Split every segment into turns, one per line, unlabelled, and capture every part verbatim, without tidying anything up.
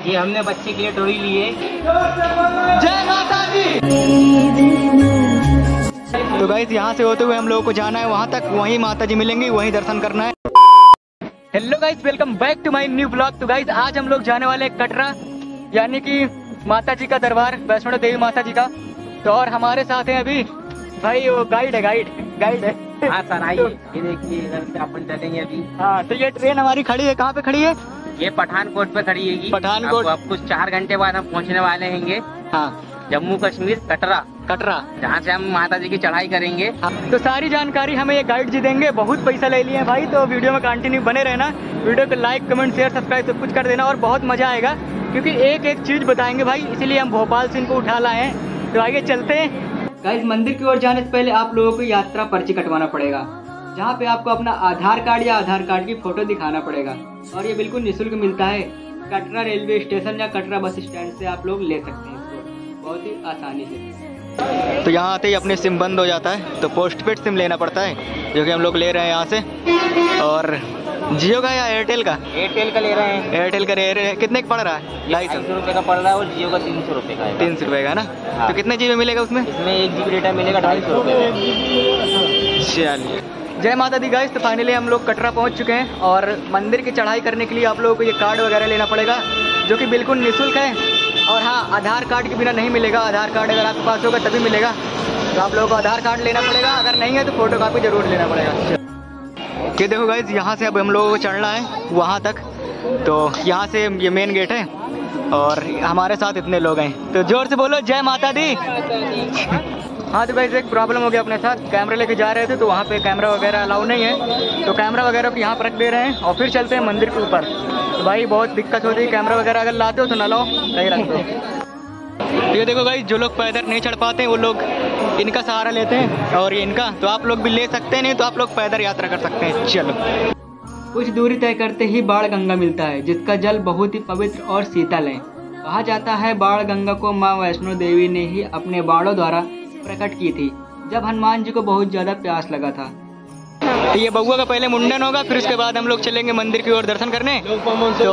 ये हमने बच्चे के लिए टोरी ली है।
जय माता दी। तो गाइस यहाँ से होते हुए हम लोगों को जाना है वहाँ तक, वहीं माता जी मिलेंगी, वहीं दर्शन करना है। Hello guys, welcome back to my new blog. तो गाइस आज हम लोग जाने वाले हैं कटरा, यानी कि माता जी का दरबार, वैष्णो देवी माता जी का। तो और हमारे साथ हैं अभी भाई, वो गाइड है, गाइड गाइड है।
हाँ सर आइए, ये देखिए इधर से अपन चलेंगे अभी।
हाँ तो ये ट्रेन हमारी खड़ी है, कहाँ पे खड़ी है?
ये पठानकोट पे खड़ी है।
पठानकोट।
अब कुछ चार घंटे बाद हम पहुँचने वाले हैं
हाँ
जम्मू कश्मीर कटरा,
कटरा,
जहाँ से हम माता जी की चढ़ाई करेंगे।
हाँ, तो सारी जानकारी हमें ये गाइड जी देंगे। बहुत पैसा ले लिए भाई, तो वीडियो में कंटिन्यू बने रहना। वीडियो को लाइक कमेंट शेयर सब्सक्राइब सब कुछ कर देना और बहुत मजा आएगा, क्योंकि एक एक चीज बताएंगे भाई, इसीलिए हम भोपाल से इनको उठा लाए हैं। तो आगे चलते हैं। गाइस मंदिर की ओर जाने से पहले आप लोगों को यात्रा पर्ची कटवाना पड़ेगा, जहाँ पे आपको अपना आधार कार्ड या आधार कार्ड की फोटो दिखाना पड़ेगा, और ये बिल्कुल निःशुल्क मिलता है। कटरा रेलवे स्टेशन या कटरा बस स्टैंड से आप लोग ले सकते हैं इसको बहुत ही आसानी से। तो यहाँ आते ही अपने सिम बंद हो जाता है, तो पोस्ट पेड सिम लेना पड़ता है, जो कि हम लोग ले रहे हैं यहाँ से। और जियो का या एयरटेल का?
एयरटेल का ले रहे हैं।
एयरटेल का ले रहे हैं। कितने का पड़ रहा है? ढाई सौ
रुपये का पड़ रहा है, और जियो का तीन सौ रुपये का है।
तीन सौ रुपये का ना।
हाँ।
तो कितने जीबी मिलेगा उसमें?
इसमें एक जीबी डेटा मिलेगा ढाई सौ रुपये में।
चलिए, जय माता दी गाइस। तो फाइनली हम लोग कटरा पहुंच चुके हैं, और मंदिर की चढ़ाई करने के लिए आप लोगों को ये कार्ड वगैरह लेना पड़ेगा, जो कि बिल्कुल निःशुल्क है। और हाँ, आधार कार्ड के बिना नहीं मिलेगा। आधार कार्ड अगर आपके पास होगा तभी मिलेगा, तो आप लोगों को आधार कार्ड लेना पड़ेगा। अगर नहीं है तो फोटो कापी जरूर लेना पड़ेगा। ये देखो गाइस, यहाँ से अब हम लोगों को चढ़ना है वहाँ तक। तो यहाँ से ये मेन गेट है, और हमारे साथ इतने लोग हैं, तो जोर से बोलो जय माता दी। हाँ तो गाइस एक प्रॉब्लम हो गया अपने साथ, कैमरा लेके जा रहे थे तो वहाँ पे कैमरा वगैरह अलाउ नहीं है, तो कैमरा वगैरह को यहाँ पर रख दे रहे हैं और फिर चलते हैं मंदिर के ऊपर। तो भाई बहुत दिक्कत होती है, कैमरा वगैरह अगर लाते हो तो ना लाओ, सही रख दो। ये देखो गाइस, जो लोग पैदल नहीं चढ़ पाते हैं वो लोग इनका सहारा लेते हैं, और ये इनका, तो आप लोग भी ले सकते हैं, नहीं तो आप लोग पैदल यात्रा कर सकते हैं। चलो, कुछ दूरी तय करते ही बाण गंगा मिलता है, जिसका जल बहुत ही पवित्र और शीतल है। कहा जाता है बाण गंगा को माँ वैष्णो देवी ने ही अपने बाणों द्वारा प्रकट की थी, जब हनुमान जी को बहुत ज्यादा प्यास लगा था। तो ये बउआ का पहले मुंडन होगा, फिर उसके बाद हम लोग चलेंगे मंदिर की ओर दर्शन करने। तो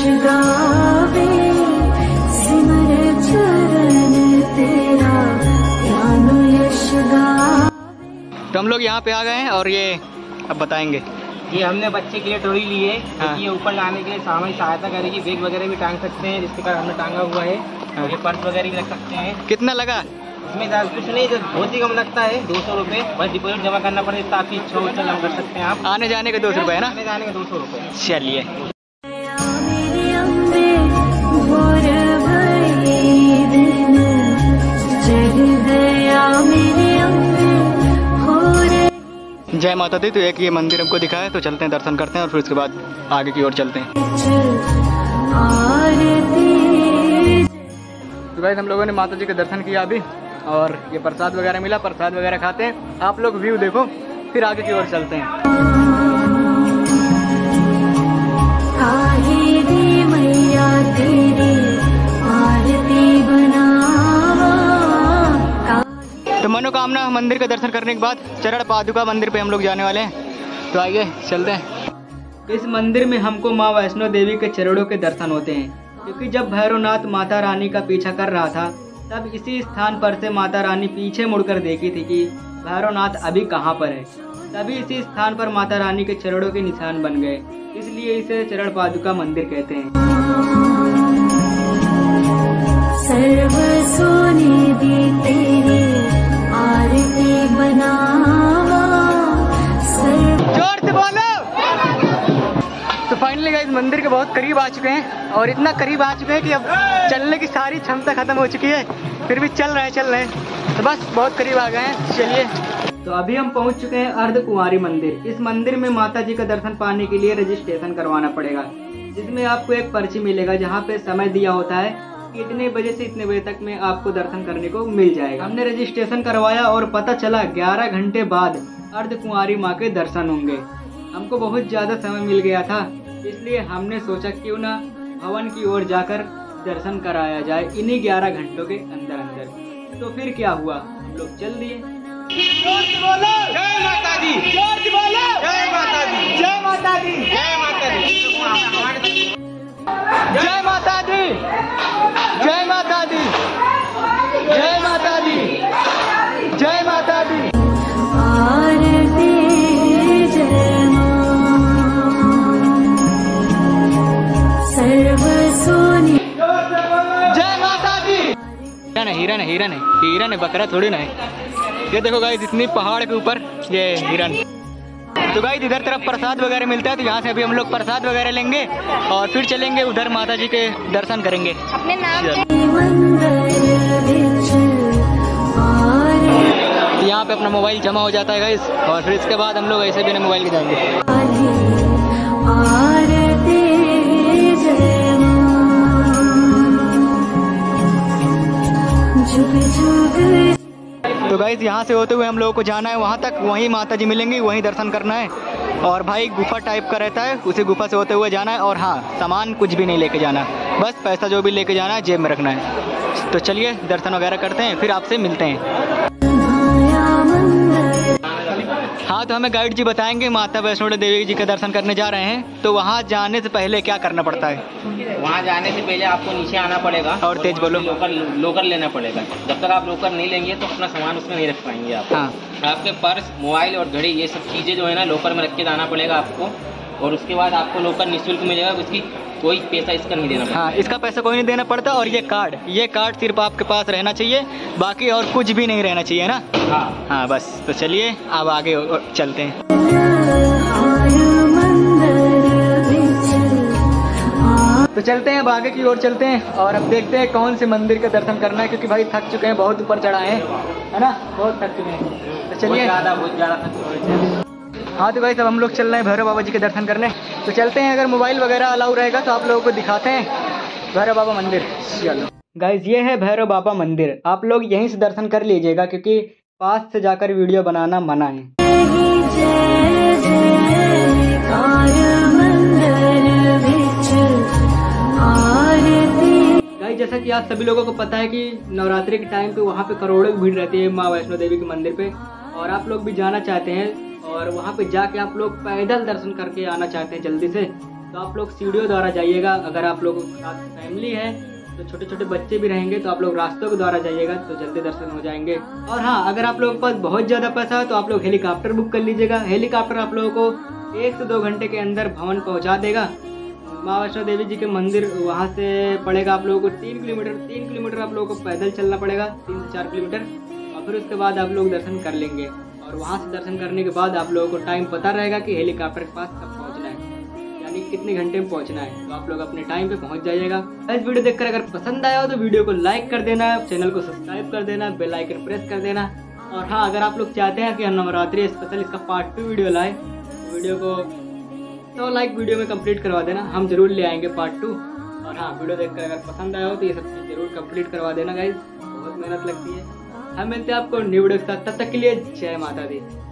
तो हम लोग यहाँ पे आ गए हैं, और ये अब बताएंगे।
ये हमने बच्चे के लिए टोरी ली है।
हाँ।
ये ऊपर लाने के लिए सामने सहायता करेगी। बैग वगैरह भी टांग सकते हैं, जिसके कारण हमने टांगा हुआ है।
हाँ।
ये पर्स वगैरह भी रख सकते हैं।
कितना लगा?
इसमें ज़्यादा कुछ नहीं, तो बहुत ही कम लगता है, दो सौ रुपये बस डिपोजिट जमा करना पड़ेगा। तो आपकी इच्छा हो तो जमा कर सकते हैं आप।
आने जाने के दो सौ रुपये है ना?
आने जाने के दो सौ रुपये।
चलिए, जय माता दी। तो एक ये मंदिर हमको दिखा है, तो चलते हैं दर्शन करते हैं, और फिर उसके बाद आगे की ओर चलते हैं। तो गाइस हम लोगों ने माता जी के दर्शन किया अभी, और ये प्रसाद वगैरह मिला, प्रसाद वगैरह खाते हैं। आप लोग व्यू देखो, फिर आगे की ओर चलते हैं। तो मनोकामना मंदिर का दर्शन करने के बाद चरण पादुका मंदिर पे हम लोग जाने वाले हैं। तो आइए चलते हैं। इस मंदिर में हमको माँ वैष्णो देवी के चरणों के दर्शन होते हैं, क्योंकि जब भैरवनाथ माता रानी का पीछा कर रहा था, तब इसी स्थान पर से माता रानी पीछे मुड़कर देखी थी कि भैरवनाथ अभी कहाँ पर है। तभी इसी स्थान पर माता रानी के चरणों के निशान बन गए, इसलिए इसे चरण पादुका मंदिर कहते हैं। सर्व सोने दी तेरी आरती बनावा, जोर से बोलो। तो फाइनली गाइस मंदिर के बहुत करीब आ चुके हैं, और इतना करीब आ चुके हैं कि अब चलने की सारी क्षमता खत्म हो चुकी है, फिर भी चल रहे हैं चल रहे हैं तो बस बहुत करीब आ गए हैं। चलिए, तो अभी हम पहुंच चुके हैं अर्धकुंवारी मंदिर। इस मंदिर में माता जी का दर्शन पाने के लिए रजिस्ट्रेशन करवाना पड़ेगा, जिसमें आपको एक पर्ची मिलेगा, जहाँ पे समय दिया होता है कि इतने बजे से इतने बजे तक में आपको दर्शन करने को मिल जाएगा। हमने रजिस्ट्रेशन करवाया और पता चला ग्यारह घंटे बाद अर्धकुंवारी माँ के दर्शन होंगे। हमको बहुत ज्यादा समय मिल गया था, इसलिए हमने सोचा क्यों ना भवन की ओर जाकर दर्शन कराया जाए इन्हीं ग्यारह घंटों के अंदर अंदर। तो फिर क्या हुआ, हम लोग चल दिए। जय माता दी, जय माता दी, जय माता दी, जय माता दी, जय माता दी, जय माता दी। हिरन है, हिरन है, हिरन है, हिरन है, बकरा थोड़ी ना है। ये देखो गाइस, इतनी पहाड़ के ऊपर ये हिरन। तो गाइस इधर तरफ प्रसाद वगैरह मिलता है, तो यहाँ से अभी हम लोग प्रसाद वगैरह लेंगे और फिर चलेंगे उधर माता जी के दर्शन करेंगे।
अपने नाम
यहाँ पे अपना मोबाइल जमा हो जाता है गाइस, और फिर इसके बाद हम लोग ऐसे बिना मोबाइल के जाएंगे। तो गाइस यहाँ से होते हुए हम लोगों को जाना है वहाँ तक, वहीं माता जी मिलेंगी, वहीं दर्शन करना है। और भाई गुफा टाइप का रहता है, उसी गुफा से होते हुए जाना है। और हाँ, सामान कुछ भी नहीं लेके जाना, बस पैसा जो भी लेके जाना है जेब में रखना है। तो चलिए दर्शन वगैरह करते हैं, फिर आपसे मिलते हैं। हाँ, तो हमें गाइड जी बताएंगे माता वैष्णो देवी जी के दर्शन करने जा रहे हैं, तो वहाँ जाने से पहले क्या करना पड़ता है?
वहाँ जाने से पहले आपको नीचे आना पड़ेगा
और तेज बोलो।
लोकर लोकर लेना पड़ेगा। जब तक आप लोकर नहीं लेंगे तो अपना सामान उसमें नहीं रख पाएंगे आप।
हाँ।
आपके पर्स, मोबाइल और घड़ी, ये सब चीज़ें जो है ना लोकर में रख के जाना पड़ेगा आपको। और उसके बाद आपको लोकर निःशुल्क मिलेगा, उसकी कोई पैसा इसका नहीं देना पड़ता।
हाँ, इसका पैसा कोई नहीं देना पड़ता। और ये कार्ड ये कार्ड सिर्फ आपके पास रहना चाहिए, बाकी और कुछ भी नहीं रहना चाहिए ना।
हाँ
हाँ बस। तो चलिए अब आगे चलते हैं। तो चलते हैं, अब आगे की ओर चलते हैं और अब देखते हैं कौन से मंदिर का दर्शन करना है, क्योंकि भाई थक चुके हैं, बहुत ऊपर चढ़ाए हैं, है ना, बहुत थक चुके हैं। तो चलिए
ज़्यादा बहुत ज़्यादा थक चुके हैं।
हाँ, तो भाई सब हम लोग चल रहे हैं भैरव बाबा जी के दर्शन करने। तो चलते हैं, अगर मोबाइल वगैरह अलाउ रहेगा तो आप लोगों को दिखाते हैं भैरव बाबा मंदिर। चलो गाइज, ये है भैरव बाबा मंदिर। आप लोग यहीं से दर्शन कर लीजिएगा, क्योंकि पास से जाकर वीडियो बनाना मना है। गाइज, जैसा कि आप सभी लोगों को पता है कि नवरात्रि के टाइम पे वहाँ पे करोड़ों की भीड़ रहती है माँ वैष्णो देवी के मंदिर पे, और आप लोग भी जाना चाहते हैं और वहाँ पे जाके आप लोग पैदल दर्शन करके आना चाहते हैं जल्दी से, तो आप लोग सीढ़ियों द्वारा जाइएगा। अगर आप लोगों के साथ फैमिली है तो छोटे छोटे बच्चे भी रहेंगे तो आप लोग रास्तों के द्वारा जाइएगा, तो जल्दी दर्शन हो जाएंगे। और हाँ, अगर आप लोगों के पास बहुत ज़्यादा पैसा है तो आप लोग हेलीकॉप्टर बुक कर लीजिएगा। हेलीकॉप्टर आप लोगों को एक से दो घंटे के अंदर भवन पहुँचा देगा। माँ वैष्णो देवी जी के मंदिर वहाँ से पड़ेगा आप लोगों को तीन किलोमीटर तीन किलोमीटर आप लोगों को पैदल चलना पड़ेगा, तीन से चार किलोमीटर। और फिर उसके बाद आप लोग दर्शन कर लेंगे, और वहाँ से दर्शन करने के बाद आप लोगों को टाइम पता रहेगा कि हेलीकॉप्टर के पास कब पहुँचना है, यानी कितने घंटे में पहुँचना है। तो आप लोग अपने टाइम पे पहुँच जाइएगा। इस वीडियो देखकर अगर पसंद आया हो तो वीडियो को लाइक कर देना, चैनल को सब्सक्राइब कर देना, बेल आइकन प्रेस कर देना। और हाँ, अगर आप लोग चाहते हैं कि नवरात्रि स्पेशल इसका पार्ट टू वीडियो लाए, तो वीडियो को तो लाइक वीडियो में कंप्लीट करवा देना, हम जरूर ले आएंगे पार्ट टू। और हाँ, वीडियो देखकर अगर पसंद आया हो तो ये सब चीज़ जरूर कंप्लीट करवा देना गाइज, बहुत मेहनत लगती है। हम मिलते हैं आपको न्यू वीडियो के साथ, तब तक के लिए जय माता दी।